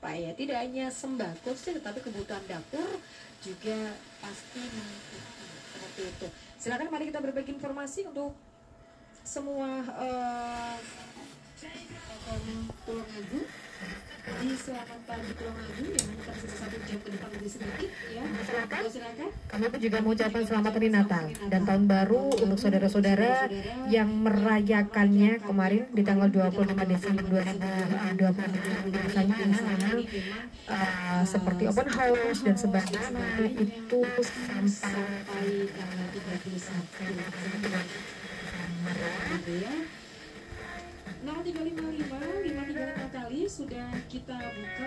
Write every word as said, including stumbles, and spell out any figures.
apa ya, tidak hanya sembako sih, tetapi kebutuhan dapur juga pasti seperti itu. Silakan, mari kita berbagi informasi untuk semua uh, Pulau Ngadu di Selamat Pagi Pulau Ngadu yang tersisa satu jam ke depan lebih sedikit ya. Silakan. Silakan. Kami pun juga mengucapkan selamat hari Natal dan tahun baru untuk saudara-saudara yang merayakannya kemarin di tanggal dua puluh lima Desember dua ribu dua puluh dua. Biasanya memang uh, seperti open house dan sebagainya itu sampai tanggal tiga puluh satu gitu ya. nol tiga lima lima lima tiga lima kali sudah kita buka